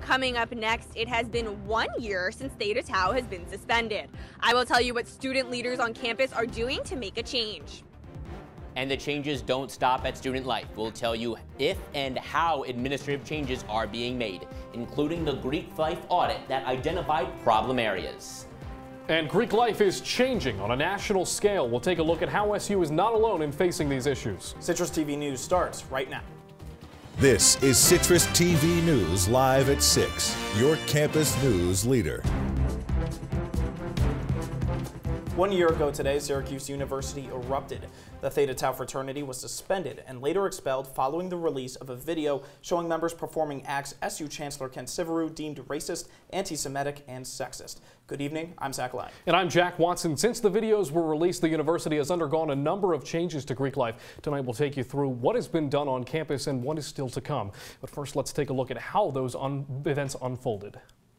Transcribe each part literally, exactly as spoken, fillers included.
Coming up next, it has been one year since Theta Tau has been suspended. I will tell you what student leaders on campus are doing to make a change. And the changes don't stop at student life. We'll tell you if and how administrative changes are being made, including the Greek life audit that identified problem areas. And Greek life is changing on a national scale. We'll take a look at how S U is not alone in facing these issues. Citrus T V News starts right now. This is Citrus T V News live at six, your campus news leader. One year ago today, Syracuse University erupted. The Theta Tau Fraternity was suspended and later expelled following the release of a video showing members performing acts S U Chancellor Ken Syverud deemed racist, anti-Semitic, and sexist. Good evening, I'm Zach Lang. And I'm Jack Watson. Since the videos were released, the university has undergone a number of changes to Greek life. Tonight we'll take you through what has been done on campus and what is still to come. But first, let's take a look at how those un events unfolded.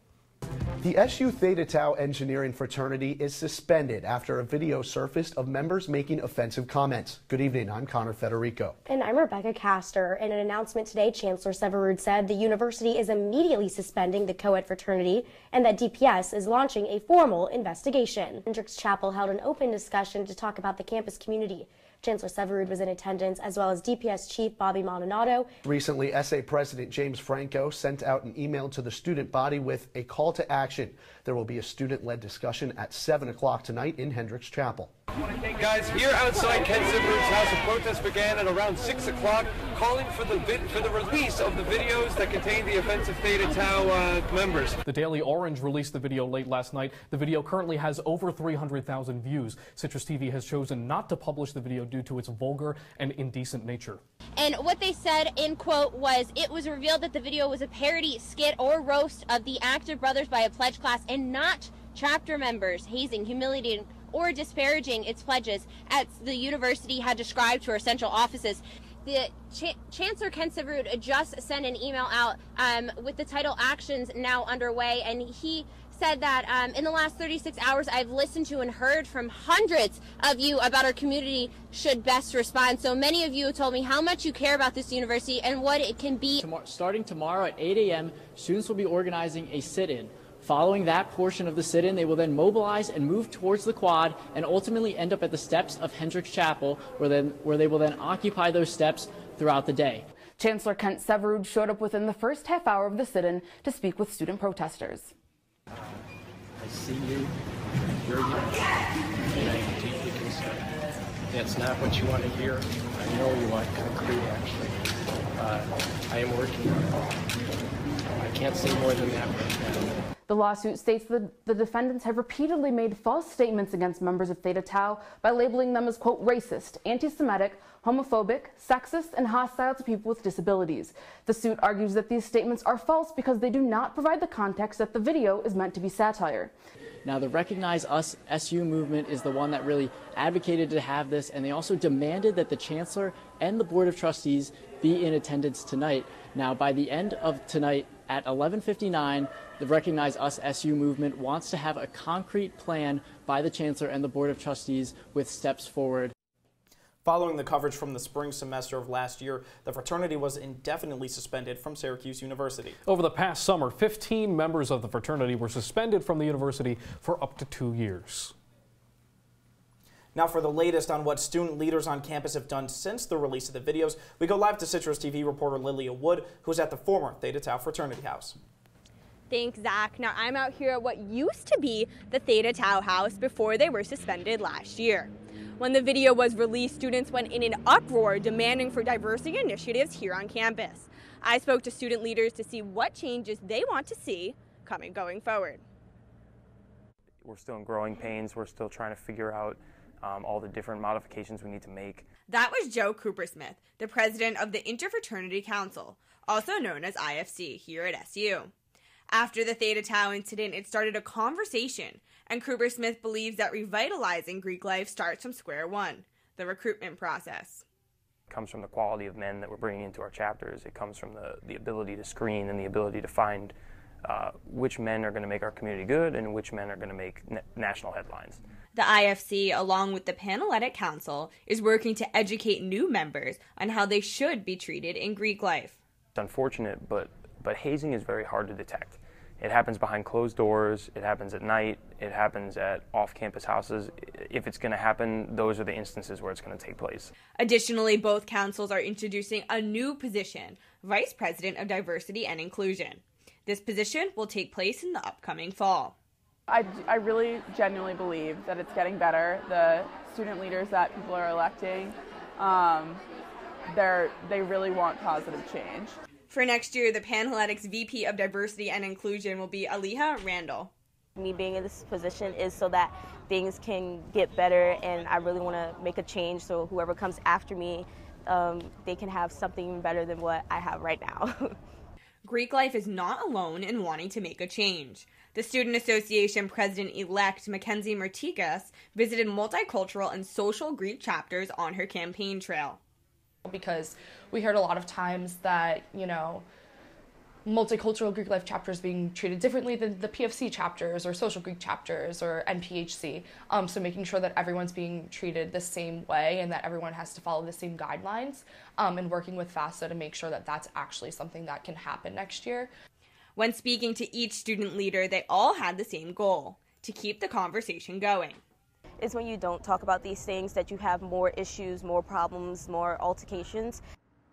The S U Theta Tau Engineering Fraternity is suspended after a video surfaced of members making offensive comments. Good evening, I'm Connor Federico. And I'm Rebecca Castor. In an announcement today, Chancellor Syverud said the university is immediately suspending the co-ed fraternity and that D P S is launching a formal investigation. Hendricks Chapel held an open discussion to talk about the campus community. Chancellor Syverud was in attendance, as well as D P S Chief Bobby Maldonado. Recently, S A President James Franco sent out an email to the student body with a call to action. There will be a student-led discussion at seven o'clock tonight in Hendricks Chapel. Guys, here outside Ken Syverud's house, a protest began at around six o'clock, calling for the vid for the release of the videos that contain the offensive Theta Tau uh, members. The Daily Orange released the video late last night. The video currently has over three hundred thousand views. Citrus T V has chosen not to publish the video due to its vulgar and indecent nature. And what they said, in quote, was, it was revealed that the video was a parody, skit, or roast of the active brothers by a pledge class and not chapter members, hazing, humiliating, or disparaging its pledges, as the university had described to our central offices. The Ch Chancellor Ken Syverud just sent an email out um, with the title "Actions Now Underway," and he said that um, in the last thirty-six hours, I've listened to and heard from hundreds of you about our community should best respond. So many of you told me how much you care about this university and what it can be. Tomorrow, starting tomorrow at eight A M, students will be organizing a sit-in. Following that portion of the sit-in, they will then mobilize and move towards the quad and ultimately end up at the steps of Hendricks Chapel, where, then, where they will then occupy those steps throughout the day. Chancellor Kent Syverud showed up within the first half hour of the sit-in to speak with student protesters. I see you, you're you, and I am deeply concerned. That's not what you want to hear. I know you want concrete action. Uh, I am working on it. I can't say more than that right now. The lawsuit states that the defendants have repeatedly made false statements against members of Theta Tau by labeling them as, quote, racist, anti-Semitic, homophobic, sexist, and hostile to people with disabilities. The suit argues that these statements are false because they do not provide the context that the video is meant to be satire. Now, the Recognize Us S U movement is the one that really advocated to have this, and they also demanded that the Chancellor and the Board of Trustees be in attendance tonight. Now, by the end of tonight at eleven fifty-nine, the Recognize Us S U movement wants to have a concrete plan by the Chancellor and the Board of Trustees with steps forward. Following the coverage from the spring semester of last year, the fraternity was indefinitely suspended from Syracuse University. Over the past summer, fifteen members of the fraternity were suspended from the university for up to two years. Now for the latest on what student leaders on campus have done since the release of the videos, we go live to Citrus T V reporter Lilia Wood, who's at the former Theta Tau Fraternity House. Thanks, Zach. Now I'm out here at what used to be the Theta Tau House before they were suspended last year. When the video was released, students went in an uproar demanding for diversity initiatives here on campus. I spoke to student leaders to see what changes they want to see coming going forward. We're still in growing pains. We're still trying to figure out um, all the different modifications we need to make. That was Joe Coopersmith, the president of the Interfraternity Council, also known as I F C here at S U. After the Theta Tau incident, it started a conversation, and Coopersmith believes that revitalizing Greek life starts from square one, the recruitment process. It comes from the quality of men that we're bringing into our chapters. It comes from the, the ability to screen and the ability to find uh, which men are going to make our community good and which men are going to make na national headlines. The I F C, along with the Panhellenic Council, is working to educate new members on how they should be treated in Greek life. It's unfortunate, but but hazing is very hard to detect. It happens behind closed doors, it happens at night, it happens at off-campus houses. If it's going to happen, those are the instances where it's going to take place. Additionally, both councils are introducing a new position, Vice President of Diversity and Inclusion. This position will take place in the upcoming fall. I, I really genuinely believe that it's getting better. The student leaders that people are electing, um, they're, they really want positive change. For next year, the Panhellenics V P of Diversity and Inclusion will be Aliha Randall. Me being in this position is so that things can get better, and I really want to make a change so whoever comes after me, um, they can have something even better than what I have right now. Greek Life is not alone in wanting to make a change. The Student Association President-elect Mackenzie Mertikas visited multicultural and social Greek chapters on her campaign trail. Because we heard a lot of times that, you know, multicultural Greek life chapters being treated differently than the P F C chapters or social Greek chapters or N P H C. Um, so making sure that everyone's being treated the same way and that everyone has to follow the same guidelines, um, and working with FAFSA to make sure that that's actually something that can happen next year. When speaking to each student leader, they all had the same goal: to keep the conversation going. It's when you don't talk about these things that you have more issues, more problems, more altercations.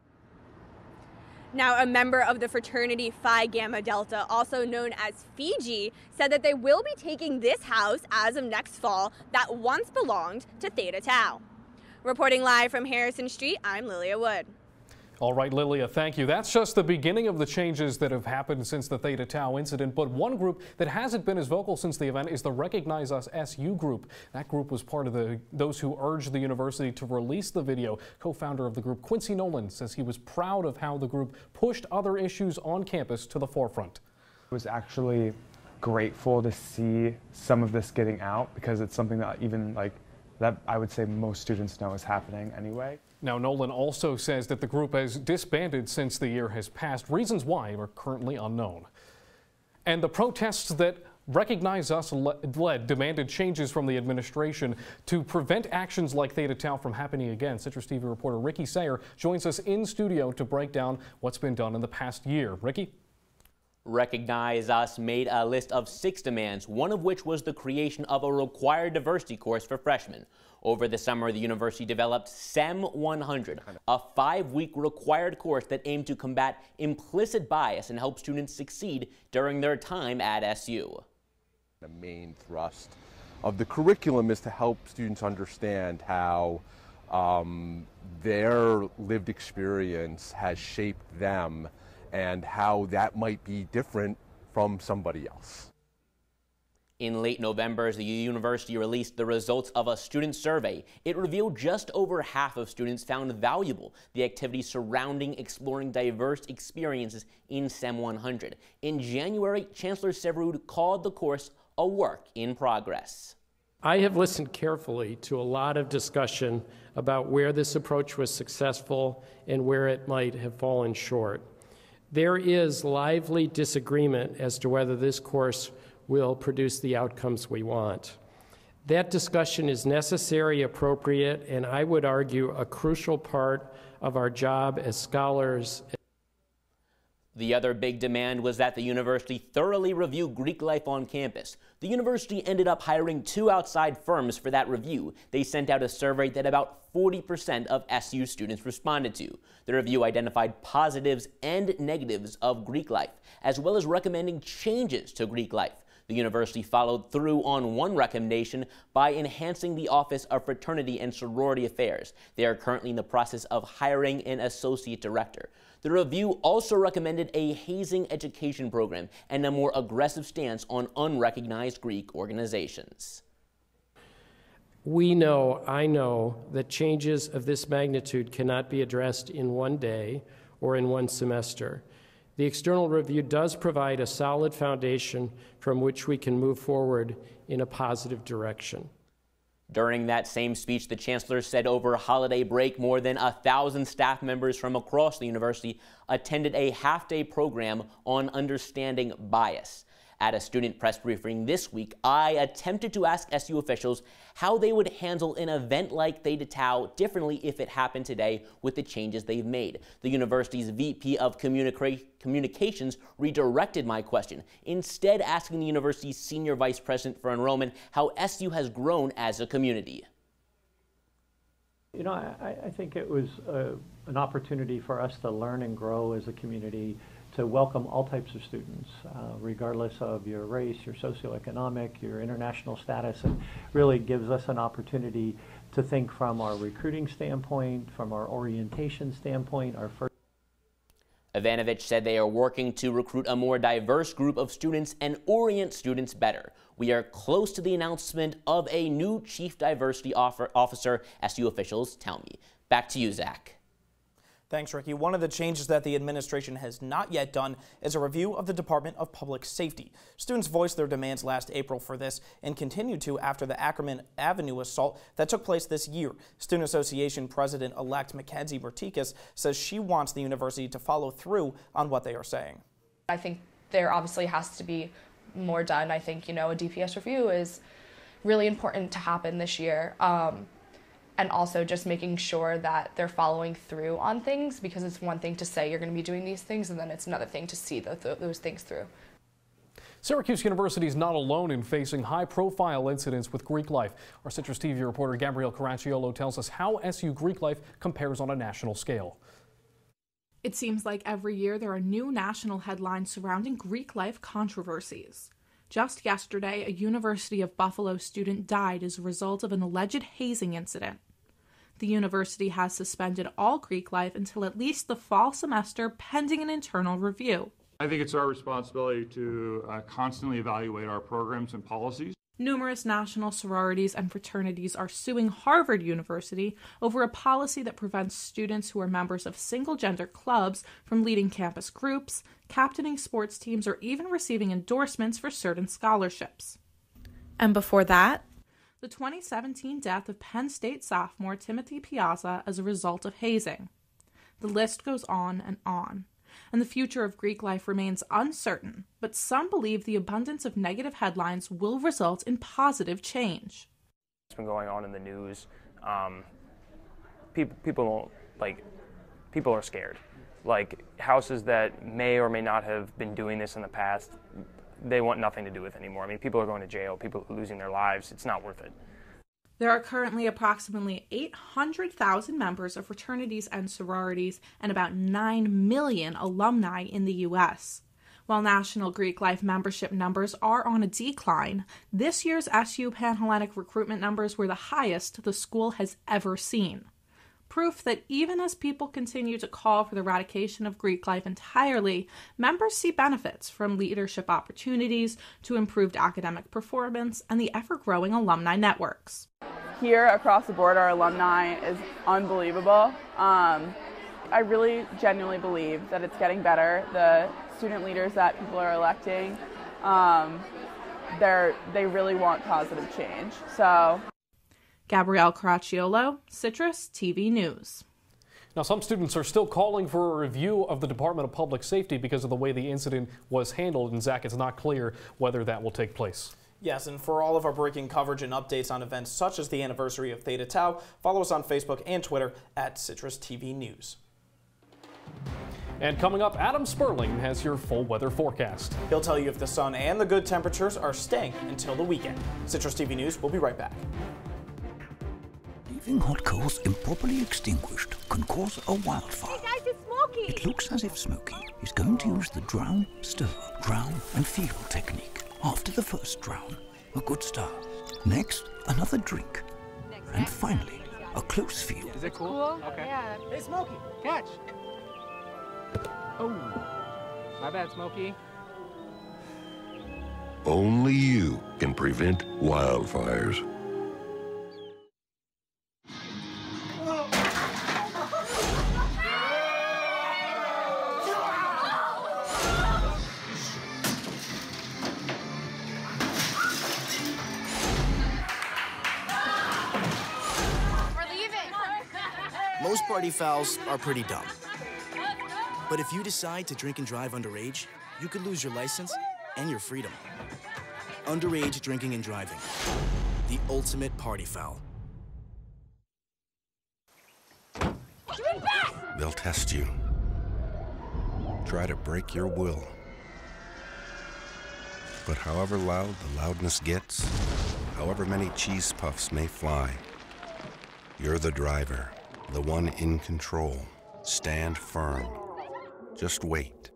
Now, a member of the fraternity Phi Gamma Delta, also known as Fiji, said that they will be taking this house as of next fall that once belonged to Theta Tau. Reporting live from Harrison Street, I'm Lilia Wood. All right, Lilia, thank you. That's just the beginning of the changes that have happened since the Theta Tau incident. But one group that hasn't been as vocal since the event is the Recognize Us S U group. That group was part of the those who urged the university to release the video. Co-founder of the group, Quincy Nolan, says he was proud of how the group pushed other issues on campus to the forefront. I was actually grateful to see some of this getting out, because it's something that even like that I would say most students know is happening anyway. Now, Nolan also says that the group has disbanded since the year has passed. Reasons why are currently unknown. And the protests that Recognize Us led demanded changes from the administration to prevent actions like Theta Tau from happening again. CitrusTV reporter Ricky Sayer joins us in studio to break down what's been done in the past year. Ricky? Recognize Us made a list of six demands, one of which was the creation of a required diversity course for freshmen. Over the summer, the university developed S E M one hundred, a five-week required course that aimed to combat implicit bias and help students succeed during their time at S U. The main thrust of the curriculum is to help students understand how um, their lived experience has shaped them and how that might be different from somebody else. In late November, the university released the results of a student survey. It revealed just over half of students found valuable the activities surrounding exploring diverse experiences in S E M one hundred. In January, Chancellor Severud called the course a work in progress. I have listened carefully to a lot of discussion about where this approach was successful and where it might have fallen short. There is lively disagreement as to whether this course will produce the outcomes we want. That discussion is necessary, appropriate, and I would argue a crucial part of our job as scholars. The other big demand was that the university thoroughly review Greek life on campus. The university ended up hiring two outside firms for that review. They sent out a survey that about forty percent of S U students responded to. The review identified positives and negatives of Greek life, as well as recommending changes to Greek life. The university followed through on one recommendation by enhancing the Office of Fraternity and Sorority Affairs. They are currently in the process of hiring an associate director. The review also recommended a hazing education program and a more aggressive stance on unrecognized Greek organizations. We know, I know, that changes of this magnitude cannot be addressed in one day or in one semester. The external review does provide a solid foundation from which we can move forward in a positive direction. During that same speech, the chancellor said over holiday break, more than a thousand staff members from across the university attended a half-day program on understanding bias. At a student press briefing this week, I attempted to ask S U officials how they would handle an event like Theta Tau differently if it happened today with the changes they've made. The university's V P of Communica- Communications redirected my question, instead asking the university's senior vice president for enrollment how S U has grown as a community. You know, I, I think it was uh, an opportunity for us to learn and grow as a community, to welcome all types of students, uh, regardless of your race, your socioeconomic, your international status, and really gives us an opportunity to think from our recruiting standpoint, from our orientation standpoint, our first. Ivanovich said they are working to recruit a more diverse group of students and orient students better. We are close to the announcement of a new chief diversity officer, S U officials tell me. Back to you, Zach. Thanks, Ricky. One of the changes that the administration has not yet done is a review of the Department of Public Safety. Students voiced their demands last April for this and continued to after the Ackerman Avenue assault that took place this year. Student Association President-elect Mackenzie Bertikas says she wants the university to follow through on what they are saying. I think there obviously has to be more done. I think, you know, a D P S review is really important to happen this year. Um, And also just making sure that they're following through on things, because it's one thing to say you're going to be doing these things, and then it's another thing to see the, th those things through. Syracuse University is not alone in facing high-profile incidents with Greek life. Our Citrus T V reporter Gabrielle Caracciolo tells us how S U Greek life compares on a national scale. It seems like every year there are new national headlines surrounding Greek life controversies. Just yesterday, a University of Buffalo student died as a result of an alleged hazing incident. The university has suspended all Greek life until at least the fall semester, pending an internal review. I think it's our responsibility to uh, constantly evaluate our programs and policies. Numerous national sororities and fraternities are suing Harvard University over a policy that prevents students who are members of single-gender clubs from leading campus groups, captaining sports teams, or even receiving endorsements for certain scholarships. And before that, the twenty seventeen death of Penn State sophomore Timothy Piazza as a result of hazing. The list goes on and on, and the future of Greek life remains uncertain, but some believe the abundance of negative headlines will result in positive change. It's been going on in the news. Um, people, people, like, people are scared. Like, houses that may or may not have been doing this in the past, they want nothing to do with anymore. I mean, people are going to jail, people are losing their lives. It's not worth it. There are currently approximately eight hundred thousand members of fraternities and sororities and about nine million alumni in the U S. While national Greek life membership numbers are on a decline, this year's S U Panhellenic recruitment numbers were the highest the school has ever seen. Proof that even as people continue to call for the eradication of Greek life entirely, members see benefits from leadership opportunities to improved academic performance and the ever-growing alumni networks. Here across the board, our alumni is unbelievable. Um, I really genuinely believe that it's getting better. The student leaders that people are electing, um, they're, they really want positive change. So. Gabrielle Caracciolo, Citrus T V News. Now, some students are still calling for a review of the Department of Public Safety because of the way the incident was handled, and Zach, it's not clear whether that will take place. Yes, and for all of our breaking coverage and updates on events such as the anniversary of Theta Tau, follow us on Facebook and Twitter at CitrusTV News. And coming up, Adam Sperling has your full weather forecast. He'll tell you if the sun and the good temperatures are staying until the weekend. CitrusTV News will be right back. Leaving hot coals improperly extinguished can cause a wildfire. Hey guys, it's Smokey! It looks as if Smokey is going to use the drown, stir, drown and feel technique. After the first drown, a good start. Next, another drink. Next, and finally, a close feel. Is it cool? Okay. Yeah. Hey, Smokey, catch! Oh, my bad, Smokey. Only you can prevent wildfires. Most party fouls are pretty dumb. But if you decide to drink and drive underage, you could lose your license and your freedom. Underage drinking and driving. The ultimate party foul. They'll test you. Try to break your will. But however loud the loudness gets, however many cheese puffs may fly, you're the driver, the one in control. Stand firm. Just wait.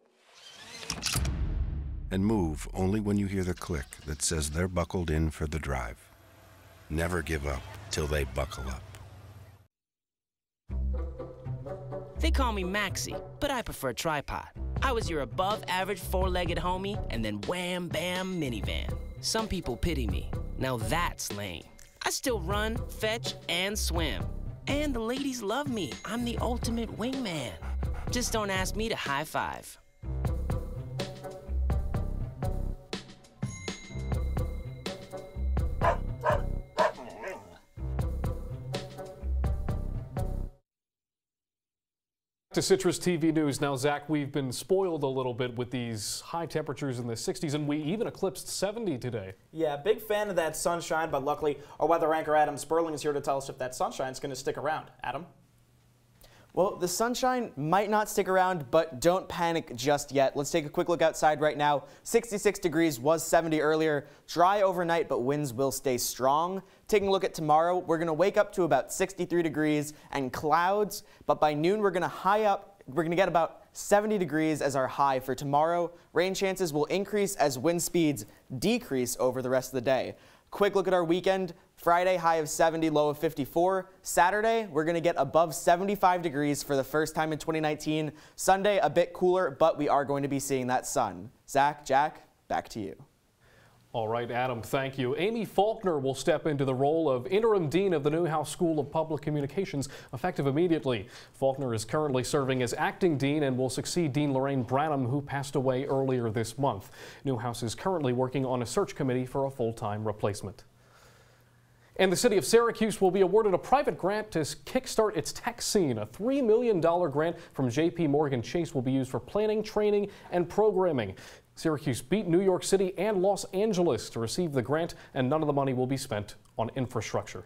And move only when you hear the click that says they're buckled in for the drive. Never give up till they buckle up. They call me Maxie, but I prefer tripod. I was your above-average four-legged homie, and then wham, bam, minivan. Some people pity me. Now that's lame. I still run, fetch, and swim. And the ladies love me. I'm the ultimate wingman. Just don't ask me to high-five. To Citrus T V News. Now, Zach, we've been spoiled a little bit with these high temperatures in the sixties, and we even eclipsed seventy today. Yeah, big fan of that sunshine, but luckily our weather anchor Adam Sperling is here to tell us if that sunshine is going to stick around. Adam? Well, the sunshine might not stick around, but don't panic just yet. Let's take a quick look outside right now. sixty-six degrees, was seventy earlier. Dry overnight, but winds will stay strong. Taking a look at tomorrow, we're going to wake up to about sixty-three degrees and clouds, but by noon we're going to high up, we're going to get about seventy degrees as our high for tomorrow. Rain chances will increase as wind speeds decrease over the rest of the day. Quick look at our weekend. Friday, high of seventy, low of fifty-four. Saturday, we're going to get above seventy-five degrees for the first time in twenty nineteen. Sunday, a bit cooler, but we are going to be seeing that sun. Zach, Jack, back to you. All right, Adam, thank you. Amy Faulkner will step into the role of interim dean of the Newhouse School of Public Communications, effective immediately. Faulkner is currently serving as acting dean and will succeed Dean Lorraine Branham, who passed away earlier this month. Newhouse is currently working on a search committee for a full-time replacement. And the city of Syracuse will be awarded a private grant to kickstart its tech scene. A three million dollar grant from J P Morgan Chase will be used for planning, training, and programming. Syracuse beat New York City and Los Angeles to receive the grant, and none of the money will be spent on infrastructure.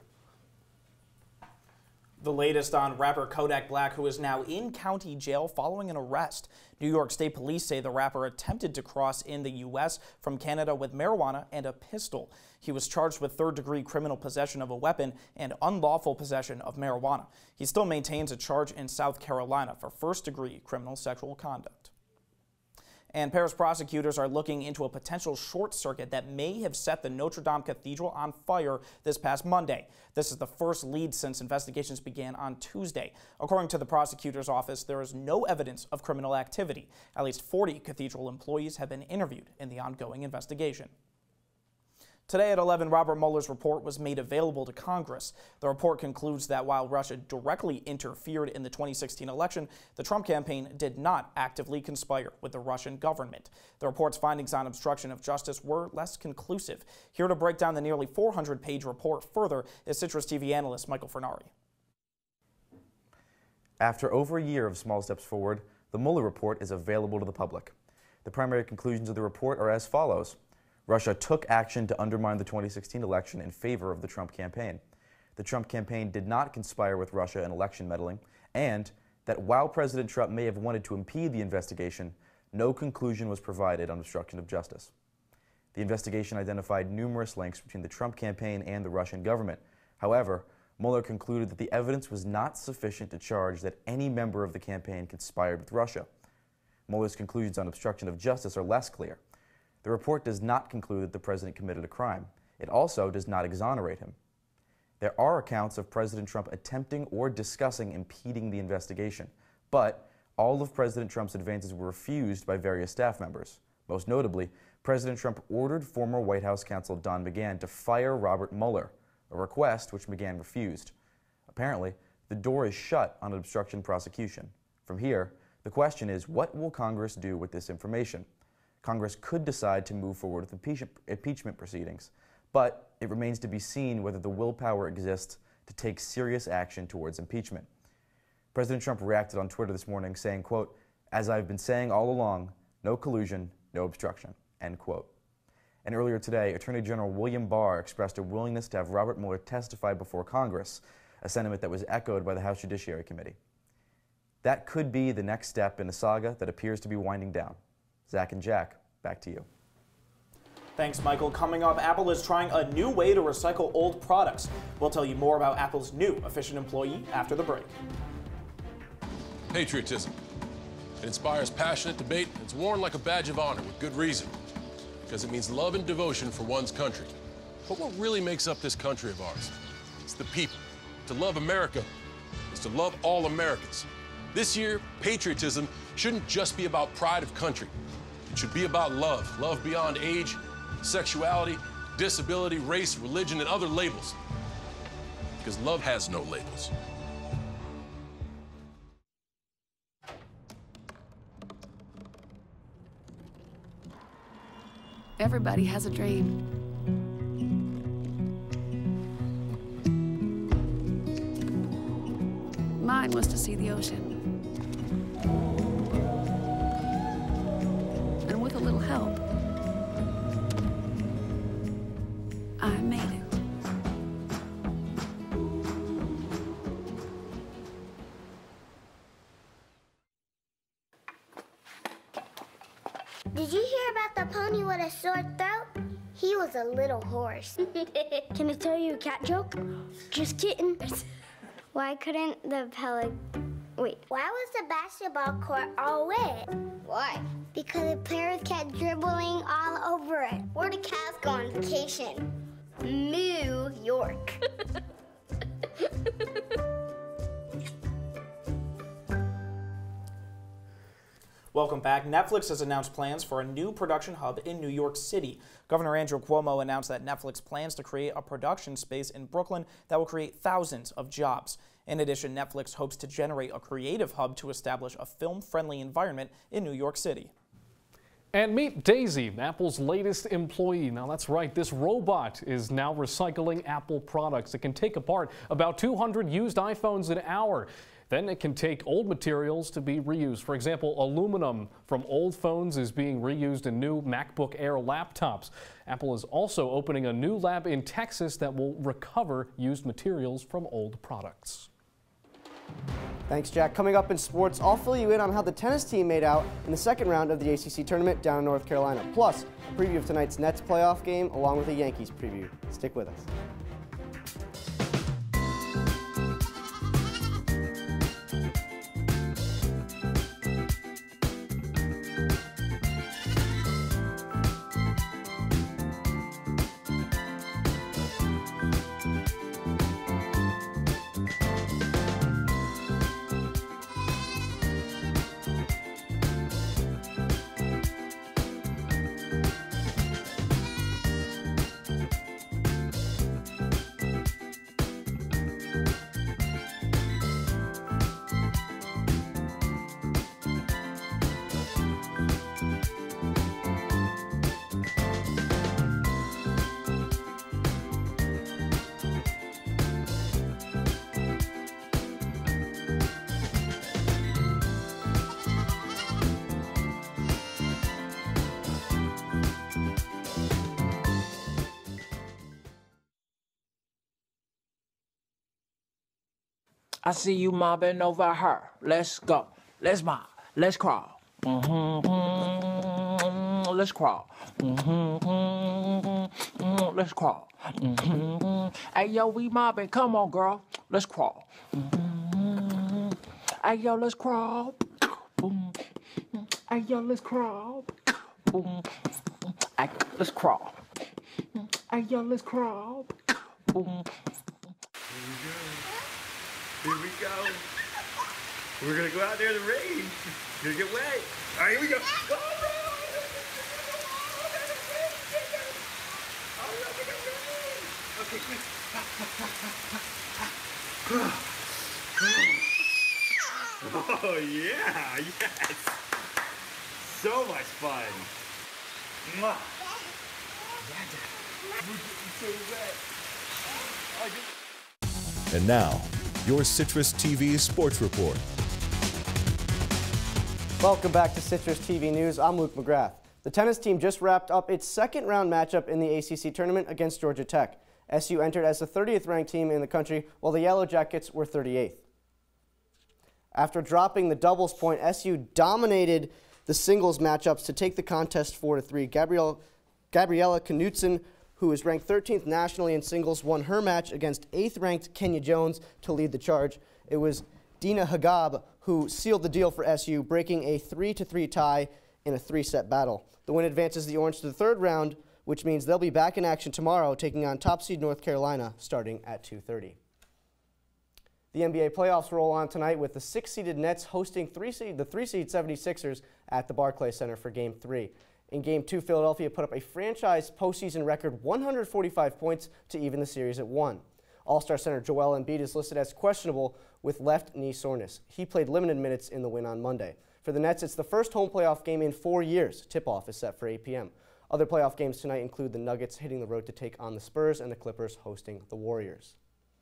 The latest on rapper Kodak Black, who is now in county jail following an arrest. New York State Police say the rapper attempted to cross in the U S from Canada with marijuana and a pistol. He was charged with third-degree criminal possession of a weapon and unlawful possession of marijuana. He still maintains a charge in South Carolina for first-degree criminal sexual conduct. And Paris prosecutors are looking into a potential short circuit that may have set the Notre Dame Cathedral on fire this past Monday. This is the first lead since investigations began on Tuesday. According to the prosecutor's office, there is no evidence of criminal activity. At least forty cathedral employees have been interviewed in the ongoing investigation. Today at eleven, Robert Mueller's report was made available to Congress. The report concludes that while Russia directly interfered in the twenty sixteen election, the Trump campaign did not actively conspire with the Russian government. The report's findings on obstruction of justice were less conclusive. Here to break down the nearly four hundred page report further is Citrus T V analyst Michael Furnari. After over a year of small steps forward, the Mueller report is available to the public. The primary conclusions of the report are as follows. Russia took action to undermine the twenty sixteen election in favor of the Trump campaign. The Trump campaign did not conspire with Russia in election meddling, and that while President Trump may have wanted to impede the investigation, no conclusion was provided on obstruction of justice. The investigation identified numerous links between the Trump campaign and the Russian government. However, Mueller concluded that the evidence was not sufficient to charge that any member of the campaign conspired with Russia. Mueller's conclusions on obstruction of justice are less clear. The report does not conclude that the president committed a crime. It also does not exonerate him. There are accounts of President Trump attempting or discussing impeding the investigation, but all of President Trump's advances were refused by various staff members. Most notably, President Trump ordered former White House counsel Don McGahn to fire Robert Mueller, a request which McGahn refused. Apparently, the door is shut on an obstruction prosecution. From here, the question is, what will Congress do with this information? Congress could decide to move forward with impeach impeachment proceedings, but it remains to be seen whether the willpower exists to take serious action towards impeachment. President Trump reacted on Twitter this morning saying, quote, "As I've been saying all along, no collusion, no obstruction," end quote. And earlier today, Attorney General William Barr expressed a willingness to have Robert Mueller testify before Congress, a sentiment that was echoed by the House Judiciary Committee. That could be the next step in a saga that appears to be winding down. Zach and Jack, back to you. Thanks, Michael. Coming up, Apple is trying a new way to recycle old products. We'll tell you more about Apple's new efficient employee after the break. Patriotism. It inspires passionate debate. It's worn like a badge of honor with good reason, because it means love and devotion for one's country. But what really makes up this country of ours? It's the people. To love America is to love all Americans. This year, patriotism shouldn't just be about pride of country. It should be about love, love beyond age, sexuality, disability, race, religion, and other labels. Because love has no labels. Everybody has a dream. Mine was to see the ocean. And with a little help, I made it. Did you hear about the pony with a sore throat? He was a little horse. Can I tell you a cat joke? Just kidding. Why couldn't the pelican... Wait. Why was the basketball court all wet? Why? Because the players kept dribbling all over it. Where do cats go on vacation? New York. Welcome back. Netflix has announced plans for a new production hub in New York City. Governor Andrew Cuomo announced that Netflix plans to create a production space in Brooklyn that will create thousands of jobs. In addition, Netflix hopes to generate a creative hub to establish a film-friendly environment in New York City. And meet Daisy, Apple's latest employee. Now that's right, this robot is now recycling Apple products. It can take apart about two hundred used iPhones an hour. Then it can take old materials to be reused. For example, aluminum from old phones is being reused in new MacBook Air laptops. Apple is also opening a new lab in Texas that will recover used materials from old products. Thanks, Jack. Coming up in sports, I'll fill you in on how the tennis team made out in the second round of the A C C tournament down in North Carolina. Plus, a preview of tonight's Nets playoff game along with a Yankees preview. Stick with us. I see you mobbing over her. Let's go. Let's mob. Let's crawl. Mm-hmm. Let's crawl. Mm-hmm. Let's crawl. Mm-hmm. Hey, yo, we mobbing. Come on, girl. Let's crawl. Mm-hmm. Hey, yo, let's crawl. Boom. Hey, yo, let's crawl. Boom. Hey, let's crawl. Hey, yo, let's crawl. Boom. Here we go. We're gonna go out there in the rain. You're gonna get wet. All right, here we go. Go, bro. Okay, quick. Oh yeah, yes. So much fun. Mwah. So wet. And now, your CitrusTV Sports Report. Welcome back to Citrus T V News. I'm Luke McGrath. The tennis team just wrapped up its second round matchup in the A C C tournament against Georgia Tech. S U entered as the thirtieth ranked team in the country, while the Yellow Jackets were thirty-eighth. After dropping the doubles point, S U dominated the singles matchups to take the contest four to three. Gabrielle, Gabriella Knutson, who is ranked thirteenth nationally in singles, won her match against eighth ranked Kenya Jones to lead the charge. It was Dina Hagab who sealed the deal for S U, breaking a three to three tie in a three-set battle. The win advances the Orange to the third round, which means they'll be back in action tomorrow, taking on top seed North Carolina starting at two thirty. The N B A playoffs roll on tonight with the six-seeded Nets hosting three seed, the three-seed seventy-sixers at the Barclays Center for Game three. In Game two, Philadelphia put up a franchise postseason record one hundred forty-five points to even the series at one. All-Star center Joel Embiid is listed as questionable with left knee soreness. He played limited minutes in the win on Monday. For the Nets, it's the first home playoff game in four years. Tip-off is set for eight p m Other playoff games tonight include the Nuggets hitting the road to take on the Spurs and the Clippers hosting the Warriors.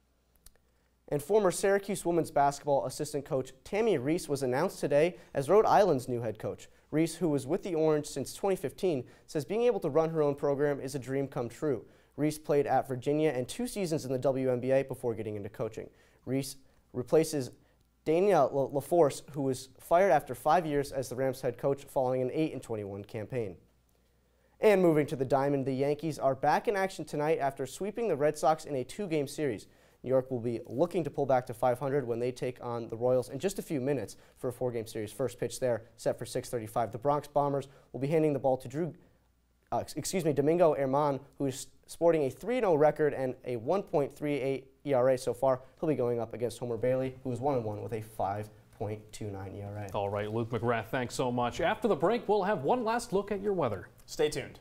And former Syracuse women's basketball assistant coach Tammy Reese was announced today as Rhode Island's new head coach. Reese, who was with the Orange since twenty fifteen, says being able to run her own program is a dream come true. Reese played at Virginia and two seasons in the W N B A before getting into coaching. Reese replaces Dania LaForce, who was fired after five years as the Rams head coach following an eight and twenty-one campaign. And moving to the Diamond, the Yankees are back in action tonight after sweeping the Red Sox in a two-game series. New York will be looking to pull back to five hundred when they take on the Royals in just a few minutes for a four-game series. First pitch there set for six thirty-five. The Bronx Bombers will be handing the ball to Drew, uh, excuse me, Domingo Herman, who is sporting a three and oh record and a one point three eight E R A so far. He'll be going up against Homer Bailey, who is one and one with a five point two nine E R A. All right, Luke McGrath, thanks so much. After the break, we'll have one last look at your weather. Stay tuned.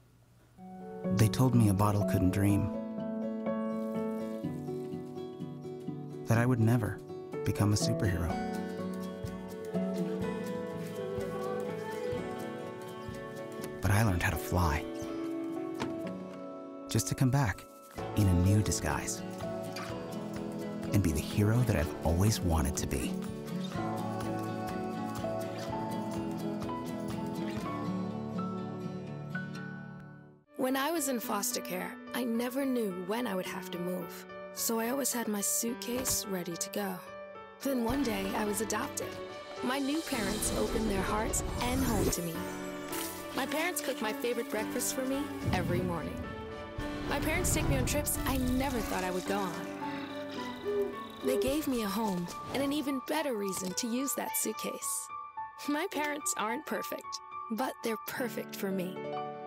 They told me a bottle couldn't dream. That I would never become a superhero. But I learned how to fly. Just to come back in a new disguise. And be the hero that I've always wanted to be. When I was in foster care, I never knew when I would have to move. So I always had my suitcase ready to go. Then one day I was adopted. My new parents opened their hearts and home to me. My parents cook my favorite breakfast for me every morning. My parents take me on trips I never thought I would go on. They gave me a home and an even better reason to use that suitcase. My parents aren't perfect, but they're perfect for me.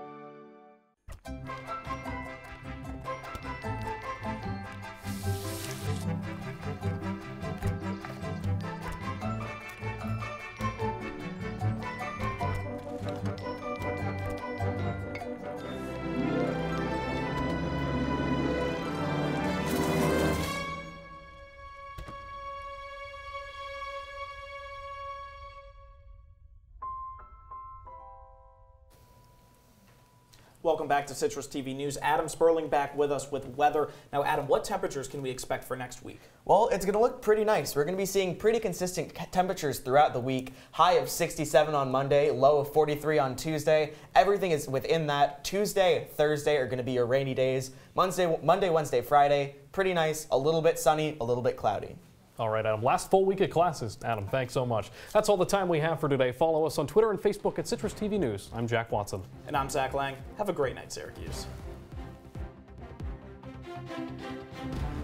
Welcome back to Citrus T V News. Adam Sperling back with us with weather. Now, Adam, what temperatures can we expect for next week? Well, it's going to look pretty nice. We're going to be seeing pretty consistent temperatures throughout the week. High of sixty-seven on Monday, low of forty-three on Tuesday. Everything is within that. Tuesday, Thursday are going to be your rainy days. Monday, Monday, Wednesday, Friday, pretty nice. A little bit sunny, a little bit cloudy. All right, Adam. Last full week of classes. Adam, thanks so much. That's all the time we have for today. Follow us on Twitter and Facebook at Citrus T V News. I'm Jack Watson. And I'm Zach Lang. Have a great night, Syracuse.